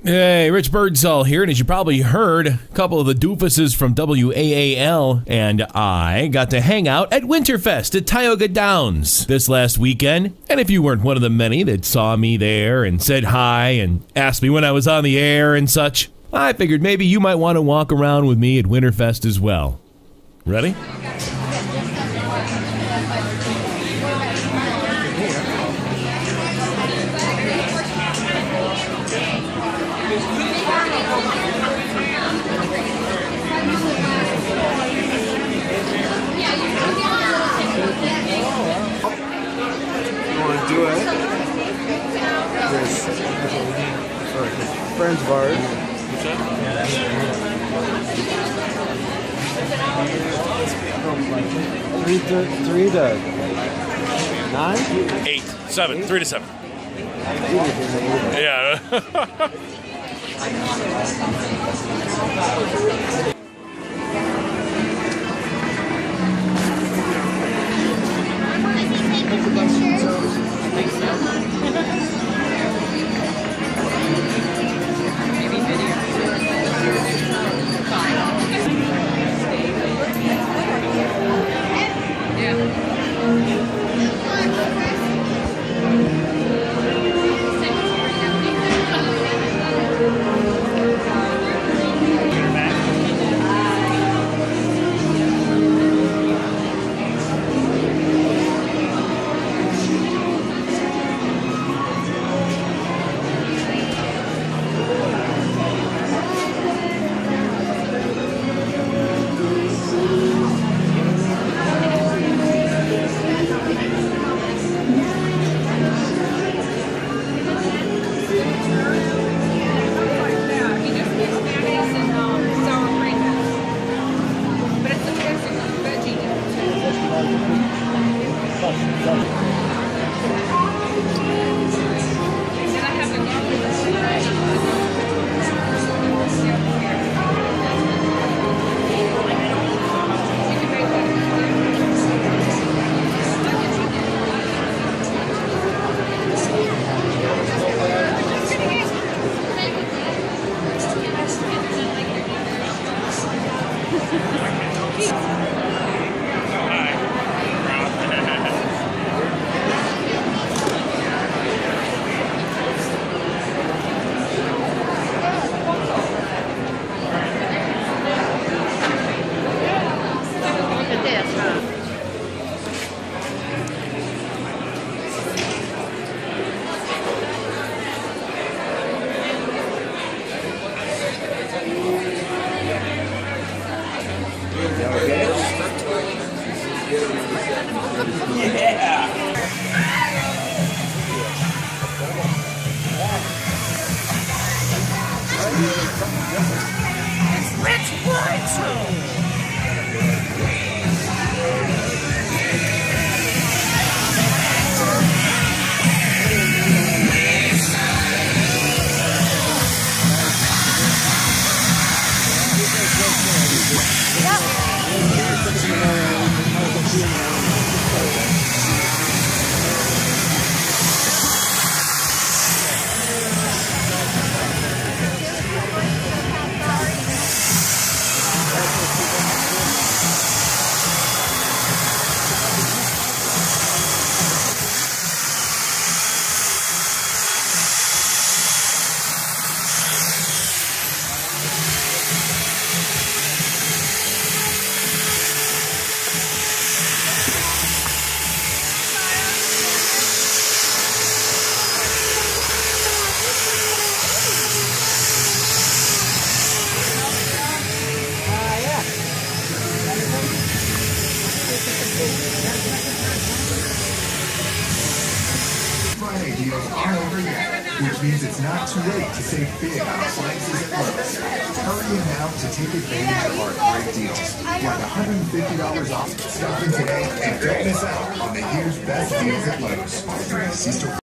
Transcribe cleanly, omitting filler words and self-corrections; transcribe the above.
Hey, Rich Birdsall here, and as you probably heard, a couple of the doofuses from WAAL and I got to hang out at Winterfest at Tioga Downs this last weekend. And if you weren't one of the many that saw me there and said hi and asked me when I was on the air and such, I figured maybe you might want to walk around with me at Winterfest as well. Ready? Do it. There's friends of ours. What's that? 3 to 9? 8, 7, 3 to 7. Yeah. Rich Birdsall! Friday deals aren't over yet, which means it's not too late to save big on appliances at Lowe's. Hurry in now to take advantage of our great deals, like $150 off. Stop in today and don't miss out on the year's best deals at Lowe's.